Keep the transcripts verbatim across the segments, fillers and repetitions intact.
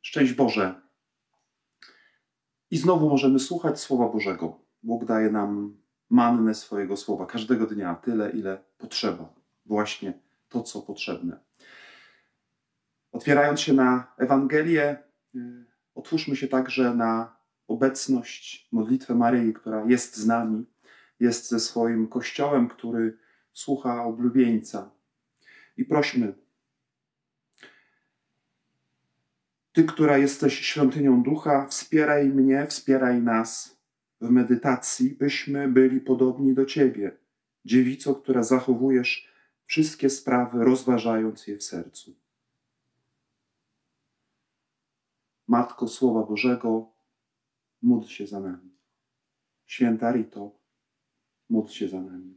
Szczęść Boże. I znowu możemy słuchać Słowa Bożego. Bóg daje nam mannę swojego Słowa każdego dnia, tyle ile potrzeba. Właśnie to, co potrzebne. Otwierając się na Ewangelię, otwórzmy się także na obecność, modlitwę Maryi, która jest z nami, jest ze swoim Kościołem, który słucha oblubieńca. I prośmy: Ty, która jesteś świątynią Ducha, wspieraj mnie, wspieraj nas w medytacji, byśmy byli podobni do Ciebie, dziewico, która zachowujesz wszystkie sprawy, rozważając je w sercu. Matko Słowa Bożego, módl się za nami. Święta Rito, módl się za nami.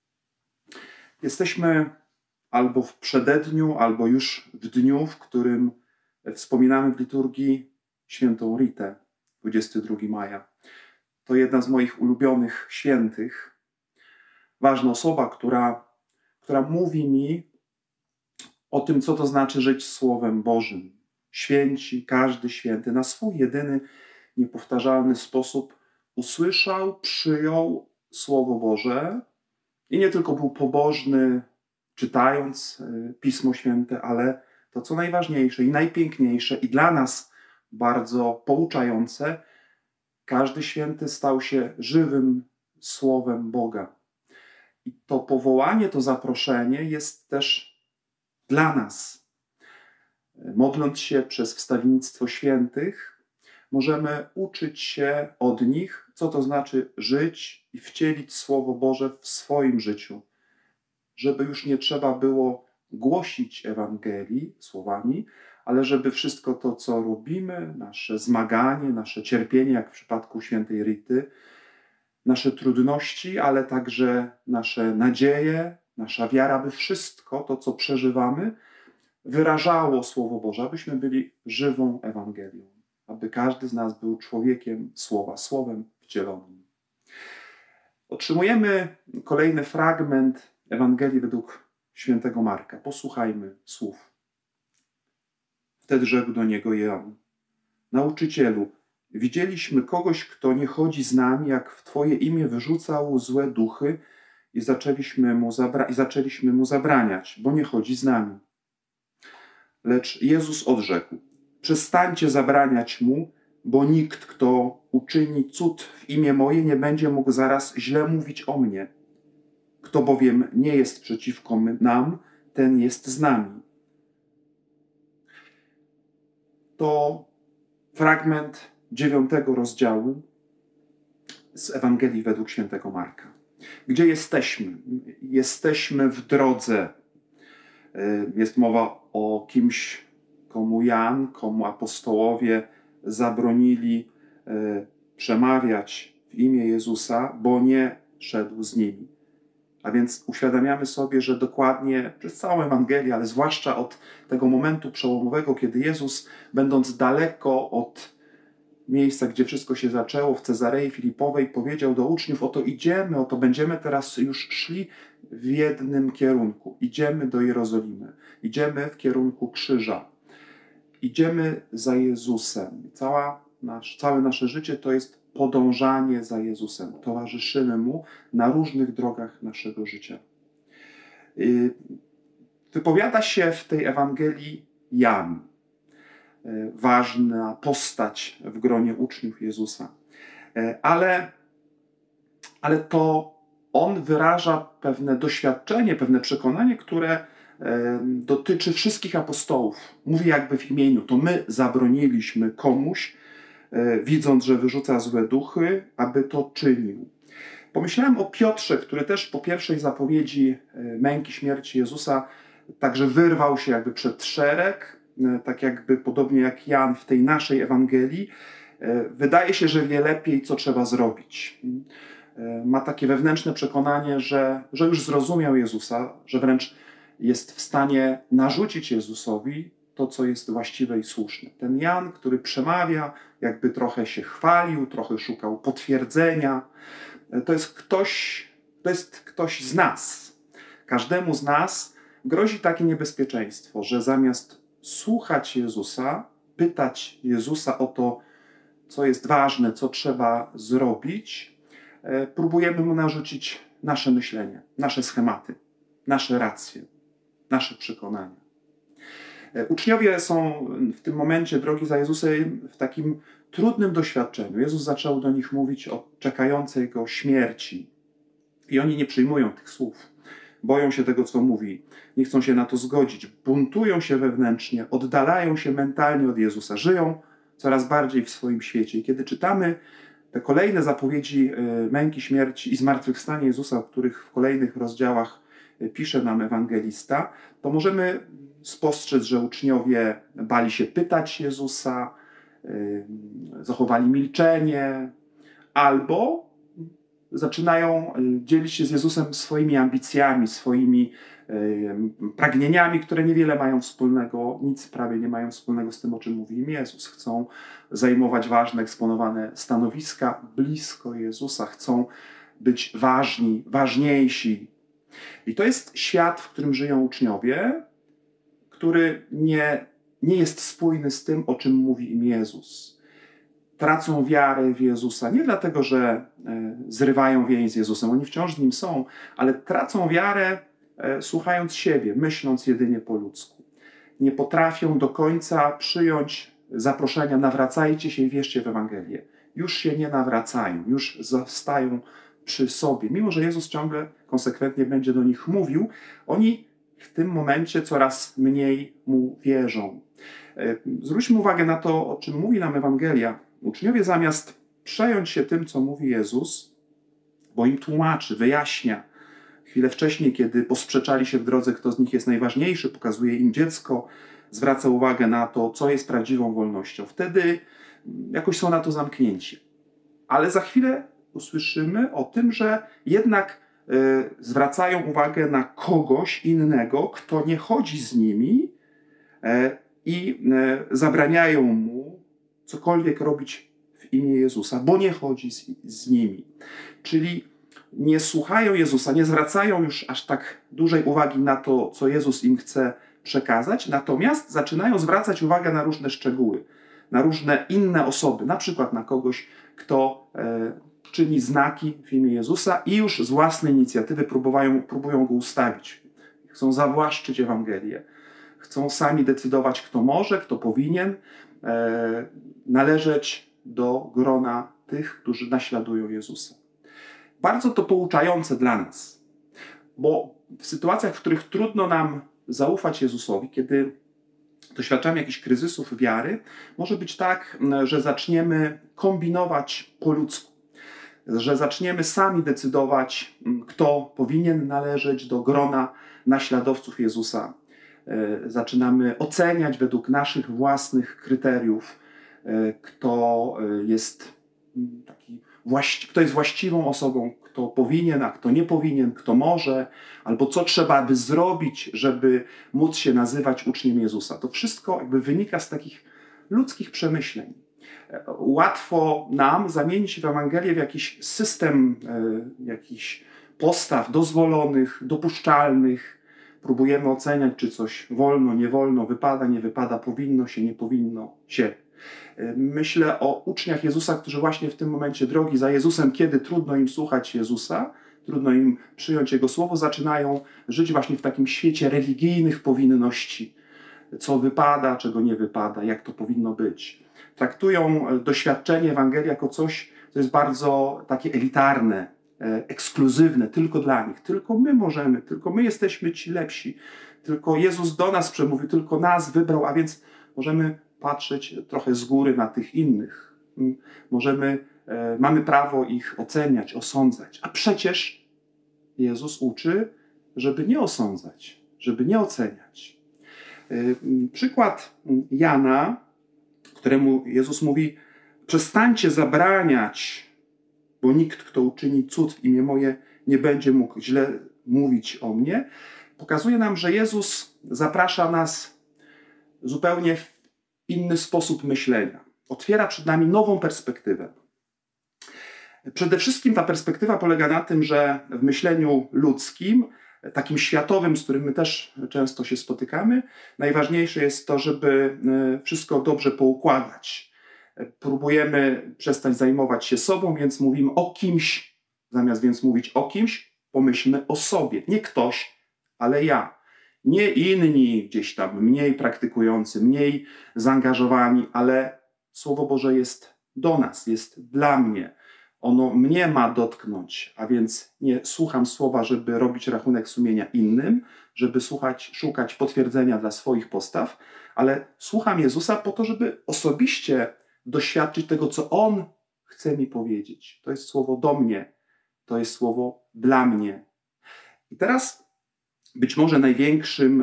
Jesteśmy albo w przededniu, albo już w dniu, w którym wspominamy w liturgii świętą Ritę, dwudziestego drugiego maja. To jedna z moich ulubionych świętych. Ważna osoba, która, która mówi mi o tym, co to znaczy żyć Słowem Bożym. Święci, każdy święty na swój jedyny, niepowtarzalny sposób usłyszał, przyjął Słowo Boże i nie tylko był pobożny, czytając Pismo Święte, ale to, co najważniejsze i najpiękniejsze i dla nas bardzo pouczające, każdy święty stał się żywym Słowem Boga. I to powołanie, to zaproszenie jest też dla nas. Modląc się przez wstawiennictwo świętych, możemy uczyć się od nich, co to znaczy żyć i wcielić Słowo Boże w swoim życiu. Żeby już nie trzeba było głosić Ewangelii słowami, ale żeby wszystko to, co robimy, nasze zmaganie, nasze cierpienie, jak w przypadku świętej Rity, nasze trudności, ale także nasze nadzieje, nasza wiara, by wszystko to, co przeżywamy, wyrażało Słowo Boże, abyśmy byli żywą Ewangelią, aby każdy z nas był człowiekiem Słowa, Słowem wcielonym. Otrzymujemy kolejny fragment Ewangelii według świętego Marka. Posłuchajmy słów. Wtedy rzekł do niego Jan: Nauczycielu, widzieliśmy kogoś, kto nie chodzi z nami, jak w Twoje imię wyrzucał złe duchy i zaczęliśmy mu, zabra- i zaczęliśmy mu zabraniać, bo nie chodzi z nami. Lecz Jezus odrzekł: Przestańcie zabraniać mu, bo nikt, kto uczyni cud w imię moje, nie będzie mógł zaraz źle mówić o mnie. Kto bowiem nie jest przeciwko nam, ten jest z nami. To fragment dziewiątego rozdziału z Ewangelii według świętego Marka. Gdzie jesteśmy? Jesteśmy w drodze. Jest mowa o kimś, komu Jan, komu apostołowie zabronili przemawiać w imię Jezusa, bo nie szedł z nimi. A więc uświadamiamy sobie, że dokładnie przez całą Ewangelię, ale zwłaszcza od tego momentu przełomowego, kiedy Jezus, będąc daleko od miejsca, gdzie wszystko się zaczęło, w Cezarei Filipowej, powiedział do uczniów: oto idziemy, oto będziemy teraz już szli w jednym kierunku. Idziemy do Jerozolimy. Idziemy w kierunku krzyża. Idziemy za Jezusem. Cała nasz, całe nasze życie to jest podążanie za Jezusem. Towarzyszymy Mu na różnych drogach naszego życia. Wypowiada się w tej Ewangelii Jan. Ważna postać w gronie uczniów Jezusa. Ale, ale to on wyraża pewne doświadczenie, pewne przekonanie, które dotyczy wszystkich apostołów. Mówi jakby w imieniu. To my zabroniliśmy komuś, widząc, że wyrzuca złe duchy, aby to czynił. Pomyślałem o Piotrze, który też po pierwszej zapowiedzi męki, śmierci Jezusa także wyrwał się jakby przed szereg, tak jakby podobnie jak Jan w tej naszej Ewangelii. Wydaje się, że wie lepiej, co trzeba zrobić. Ma takie wewnętrzne przekonanie, że, że już zrozumiał Jezusa, że wręcz jest w stanie narzucić Jezusowi to, co jest właściwe i słuszne. Ten Jan, który przemawia, jakby trochę się chwalił, trochę szukał potwierdzenia, to jest ktoś, to jest ktoś z nas. Każdemu z nas grozi takie niebezpieczeństwo, że zamiast słuchać Jezusa, pytać Jezusa o to, co jest ważne, co trzeba zrobić, próbujemy Mu narzucić nasze myślenie, nasze schematy, nasze racje, nasze przekonania. Uczniowie są w tym momencie drogi za Jezusem w takim trudnym doświadczeniu. Jezus zaczął do nich mówić o czekającej Go śmierci. I oni nie przyjmują tych słów. Boją się tego, co mówi. Nie chcą się na to zgodzić. Buntują się wewnętrznie. Oddalają się mentalnie od Jezusa. Żyją coraz bardziej w swoim świecie. I kiedy czytamy te kolejne zapowiedzi męki, śmierci i zmartwychwstania Jezusa, o których w kolejnych rozdziałach pisze nam ewangelista, to możemy spostrzec, że uczniowie bali się pytać Jezusa, zachowali milczenie, albo zaczynają dzielić się z Jezusem swoimi ambicjami, swoimi pragnieniami, które niewiele mają wspólnego, nic prawie nie mają wspólnego z tym, o czym mówi im Jezus. Chcą zajmować ważne, eksponowane stanowiska blisko Jezusa, chcą być ważni, ważniejsi. I to jest świat, w którym żyją uczniowie, który nie, nie jest spójny z tym, o czym mówi im Jezus. Tracą wiarę w Jezusa nie dlatego, że zrywają więź z Jezusem, oni wciąż z Nim są, ale tracą wiarę słuchając siebie, myśląc jedynie po ludzku. Nie potrafią do końca przyjąć zaproszenia nawracajcie się i wierzcie w Ewangelię. Już się nie nawracają, już zostają przy sobie. Mimo że Jezus ciągle konsekwentnie będzie do nich mówił, oni w tym momencie coraz mniej Mu wierzą. Zwróćmy uwagę na to, o czym mówi nam Ewangelia. Uczniowie zamiast przejąć się tym, co mówi Jezus, bo im tłumaczy, wyjaśnia, chwilę wcześniej, kiedy posprzeczali się w drodze, kto z nich jest najważniejszy, pokazuje im dziecko, zwraca uwagę na to, co jest prawdziwą wolnością. Wtedy jakoś są na to zamknięci. Ale za chwilę usłyszymy o tym, że jednak y, zwracają uwagę na kogoś innego, kto nie chodzi z nimi y, i y, zabraniają mu cokolwiek robić w imię Jezusa, bo nie chodzi z, z nimi. Czyli nie słuchają Jezusa, nie zwracają już aż tak dużej uwagi na to, co Jezus im chce przekazać, natomiast zaczynają zwracać uwagę na różne szczegóły, na różne inne osoby, na przykład na kogoś, kto e, czyni znaki w imię Jezusa i już z własnej inicjatywy próbują, próbują go ustawić. Chcą zawłaszczyć Ewangelię. Chcą sami decydować, kto może, kto powinien e, należeć do grona tych, którzy naśladują Jezusa. Bardzo to pouczające dla nas, bo w sytuacjach, w których trudno nam zaufać Jezusowi, kiedy doświadczamy jakichś kryzysów wiary, może być tak, że zaczniemy kombinować po ludzku, że zaczniemy sami decydować, kto powinien należeć do grona naśladowców Jezusa. Zaczynamy oceniać według naszych własnych kryteriów, kto jest taki właści- kto jest właściwą osobą, kto powinien, a kto nie powinien, kto może, albo co trzeba by zrobić, żeby móc się nazywać uczniem Jezusa. To wszystko jakby wynika z takich ludzkich przemyśleń. Łatwo nam zamienić w Ewangelię w jakiś system e, jakichś postaw dozwolonych, dopuszczalnych. Próbujemy oceniać, czy coś wolno, nie wolno, wypada, nie wypada, powinno się, nie powinno się. Myślę o uczniach Jezusa, którzy właśnie w tym momencie drogi za Jezusem, kiedy trudno im słuchać Jezusa, trudno im przyjąć Jego słowo, zaczynają żyć właśnie w takim świecie religijnych powinności. Co wypada, czego nie wypada, jak to powinno być. Traktują doświadczenie Ewangelii jako coś, co jest bardzo takie elitarne, ekskluzywne, tylko dla nich. Tylko my możemy, tylko my jesteśmy ci lepsi. Tylko Jezus do nas przemówił, tylko nas wybrał, a więc możemy patrzeć trochę z góry na tych innych. Możemy, e, mamy prawo ich oceniać, osądzać. A przecież Jezus uczy, żeby nie osądzać, żeby nie oceniać. E, przykład Jana, któremu Jezus mówi: przestańcie zabraniać, bo nikt, kto uczyni cud w imię moje, nie będzie mógł źle mówić o mnie, pokazuje nam, że Jezus zaprasza nas zupełnie w inny sposób myślenia. Otwiera przed nami nową perspektywę. Przede wszystkim ta perspektywa polega na tym, że w myśleniu ludzkim takim światowym, z którym my też często się spotykamy, najważniejsze jest to, żeby wszystko dobrze poukładać. Próbujemy przestać zajmować się sobą, więc mówimy o kimś. Zamiast więc mówić o kimś, pomyślmy o sobie. Nie ktoś, ale ja. Nie inni gdzieś tam mniej praktykujący, mniej zaangażowani, ale Słowo Boże jest do nas, jest dla mnie. Ono mnie ma dotknąć, a więc nie słucham słowa, żeby robić rachunek sumienia innym, żeby słuchać, szukać potwierdzenia dla swoich postaw, ale słucham Jezusa po to, żeby osobiście doświadczyć tego, co On chce mi powiedzieć. To jest słowo do mnie, to jest słowo dla mnie. I teraz być może największym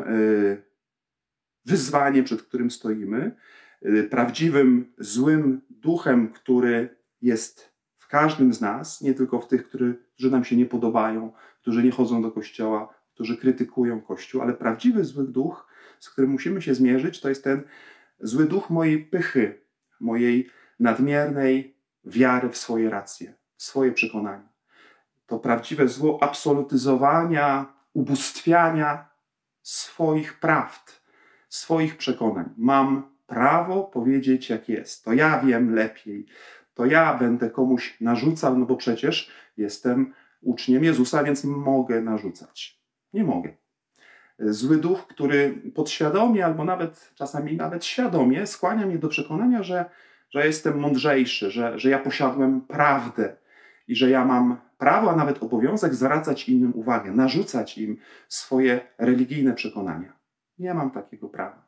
wyzwaniem, przed którym stoimy, prawdziwym złym duchem, który jest w każdym z nas, nie tylko w tych, którzy, którzy nam się nie podobają, którzy nie chodzą do kościoła, którzy krytykują Kościół, ale prawdziwy zły duch, z którym musimy się zmierzyć, to jest ten zły duch mojej pychy, mojej nadmiernej wiary w swoje racje, w swoje przekonania. To prawdziwe zło absolutyzowania, ubóstwiania swoich prawd, swoich przekonań. Mam prawo powiedzieć, jak jest. To ja wiem lepiej. To ja będę komuś narzucał, no bo przecież jestem uczniem Jezusa, więc mogę narzucać. Nie mogę. Zły duch, który podświadomie, albo nawet czasami nawet świadomie skłania mnie do przekonania, że, że jestem mądrzejszy, że, że ja posiadłem prawdę i że ja mam prawo, a nawet obowiązek zwracać innym uwagę, narzucać im swoje religijne przekonania. Nie mam takiego prawa.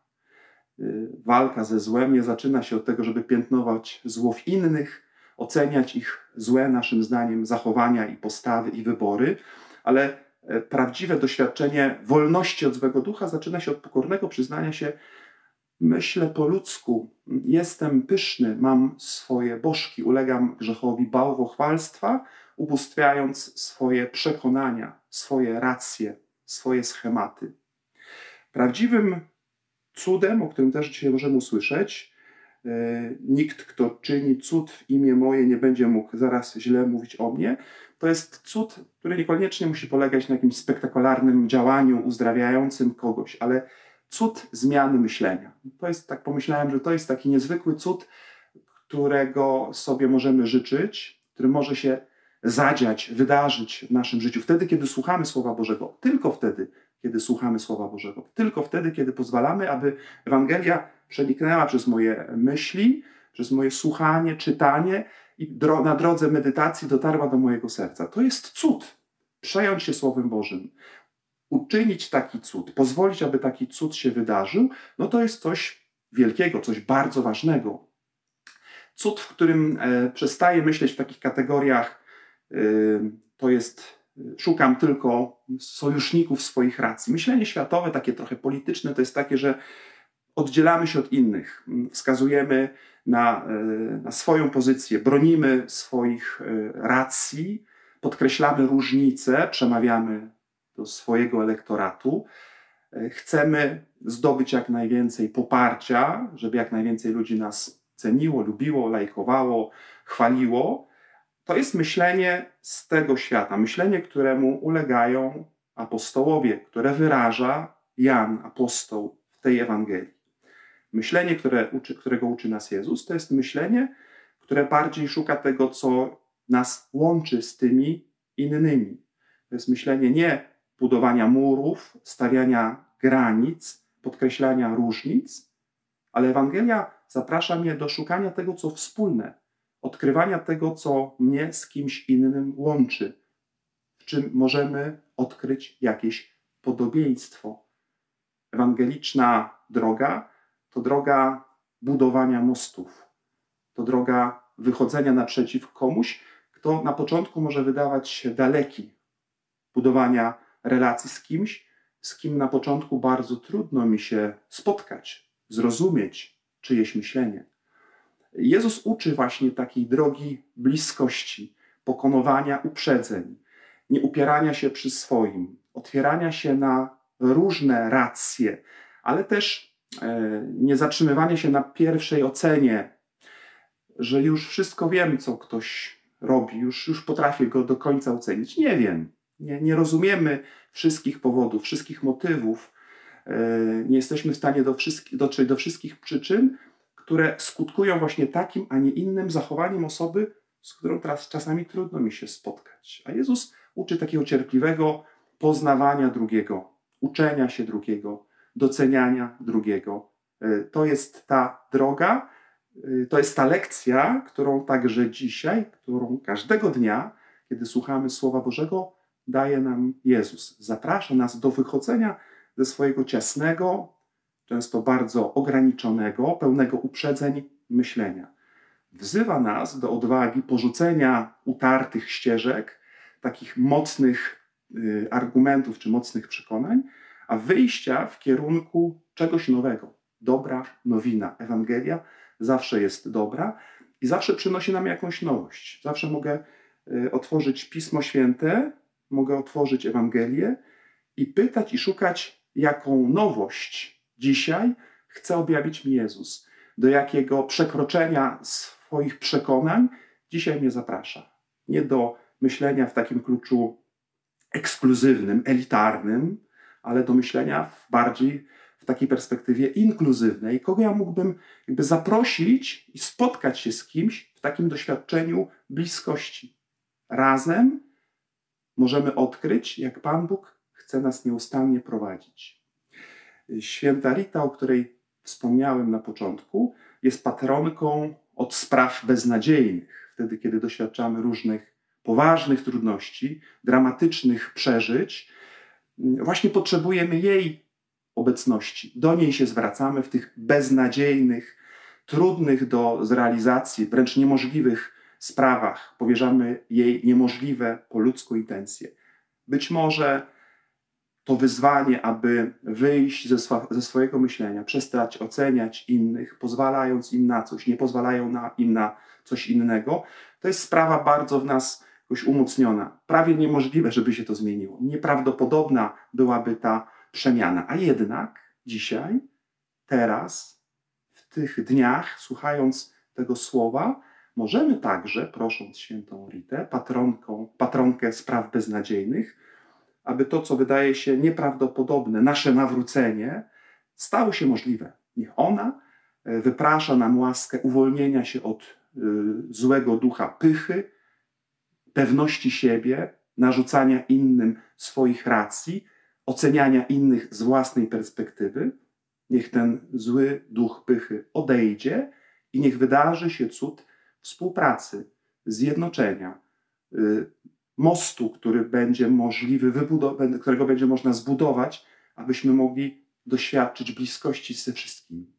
Walka ze złem nie zaczyna się od tego, żeby piętnować zło w innych, oceniać ich złe, naszym zdaniem, zachowania i postawy i wybory, ale prawdziwe doświadczenie wolności od złego ducha zaczyna się od pokornego przyznania się: myślę po ludzku, jestem pyszny, mam swoje bożki, ulegam grzechowi bałwochwalstwa, ubóstwiając swoje przekonania, swoje racje, swoje schematy. Prawdziwym cudem, o którym też dzisiaj możemy usłyszeć, nikt, kto czyni cud w imię moje, nie będzie mógł zaraz źle mówić o mnie. To jest cud, który niekoniecznie musi polegać na jakimś spektakularnym działaniu uzdrawiającym kogoś, ale cud zmiany myślenia. To jest, tak pomyślałem, że to jest taki niezwykły cud, którego sobie możemy życzyć, który może się zadziać, wydarzyć w naszym życiu. Wtedy, kiedy słuchamy Słowa Bożego. Tylko wtedy, kiedy słuchamy Słowa Bożego. Tylko wtedy, kiedy pozwalamy, aby Ewangelia przeniknęła przez moje myśli, przez moje słuchanie, czytanie i dro- na drodze medytacji dotarła do mojego serca. To jest cud. Przejąć się Słowem Bożym. Uczynić taki cud, pozwolić, aby taki cud się wydarzył, no to jest coś wielkiego, coś bardzo ważnego. Cud, w którym e, przestaję myśleć w takich kategoriach, e, to jest, szukam tylko sojuszników swoich racji. Myślenie światowe, takie trochę polityczne, to jest takie, że oddzielamy się od innych, wskazujemy na, e, na swoją pozycję, bronimy swoich e, racji, podkreślamy różnice, przemawiamy do swojego elektoratu. Chcemy zdobyć jak najwięcej poparcia, żeby jak najwięcej ludzi nas ceniło, lubiło, lajkowało, chwaliło. To jest myślenie z tego świata, myślenie, któremu ulegają apostołowie, które wyraża Jan, apostoł, w tej Ewangelii. Myślenie, które uczy, którego uczy nas Jezus, to jest myślenie, które bardziej szuka tego, co nas łączy z tymi innymi. To jest myślenie nie budowania murów, stawiania granic, podkreślania różnic, ale Ewangelia zaprasza mnie do szukania tego, co wspólne, odkrywania tego, co mnie z kimś innym łączy, w czym możemy odkryć jakieś podobieństwo. Ewangeliczna droga to droga budowania mostów, to droga wychodzenia naprzeciw komuś, kto na początku może wydawać się daleki, budowania relacji z kimś, z kim na początku bardzo trudno mi się spotkać, zrozumieć czyjeś myślenie. Jezus uczy właśnie takiej drogi bliskości, pokonywania uprzedzeń, nie upierania się przy swoim, otwierania się na różne racje, ale też e, nie zatrzymywania się na pierwszej ocenie, że już wszystko wiem, co ktoś robi, już, już potrafię go do końca ocenić. Nie wiem. Nie, nie rozumiemy wszystkich powodów, wszystkich motywów. Nie jesteśmy w stanie do wszystkich, dotrzeć do wszystkich przyczyn, które skutkują właśnie takim, a nie innym zachowaniem osoby, z którą teraz czasami trudno mi się spotkać. A Jezus uczy takiego cierpliwego poznawania drugiego, uczenia się drugiego, doceniania drugiego. To jest ta droga, to jest ta lekcja, którą także dzisiaj, którą każdego dnia, kiedy słuchamy Słowa Bożego, daje nam Jezus. Zaprasza nas do wychodzenia ze swojego ciasnego, często bardzo ograniczonego, pełnego uprzedzeń myślenia. Wzywa nas do odwagi porzucenia utartych ścieżek, takich mocnych y, argumentów czy mocnych przekonań, a wyjścia w kierunku czegoś nowego. Dobra nowina. Ewangelia zawsze jest dobra i zawsze przynosi nam jakąś nowość. Zawsze mogę y, otworzyć Pismo Święte, mogę otworzyć Ewangelię i pytać i szukać, jaką nowość dzisiaj chce objawić mi Jezus. Do jakiego przekroczenia swoich przekonań dzisiaj mnie zaprasza. Nie do myślenia w takim kluczu ekskluzywnym, elitarnym, ale do myślenia w bardziej w takiej perspektywie inkluzywnej. Kogo ja mógłbym jakby zaprosić i spotkać się z kimś w takim doświadczeniu bliskości. Razem możemy odkryć, jak Pan Bóg chce nas nieustannie prowadzić. Święta Rita, o której wspomniałem na początku, jest patronką od spraw beznadziejnych. Wtedy, kiedy doświadczamy różnych poważnych trudności, dramatycznych przeżyć, właśnie potrzebujemy jej obecności. Do niej się zwracamy w tych beznadziejnych, trudnych do zrealizacji, wręcz niemożliwych sprawach. Powierzamy jej niemożliwe po ludzku intencje. Być może to wyzwanie, aby wyjść ze, swa, ze swojego myślenia, przestać oceniać innych, pozwalając im na coś, nie pozwalają na, im na coś innego, to jest sprawa bardzo w nas jakoś umocniona. Prawie niemożliwe, żeby się to zmieniło. Nieprawdopodobna byłaby ta przemiana. A jednak dzisiaj, teraz, w tych dniach, słuchając tego słowa, możemy także, prosząc świętą Ritę, patronką, patronkę spraw beznadziejnych, aby to, co wydaje się nieprawdopodobne, nasze nawrócenie, stało się możliwe. Niech ona wyprasza nam łaskę uwolnienia się od y, złego ducha pychy, pewności siebie, narzucania innym swoich racji, oceniania innych z własnej perspektywy. Niech ten zły duch pychy odejdzie i niech wydarzy się cud współpracy, zjednoczenia, y, mostu, który będzie możliwy, wybudow- którego będzie można zbudować, abyśmy mogli doświadczyć bliskości ze wszystkimi.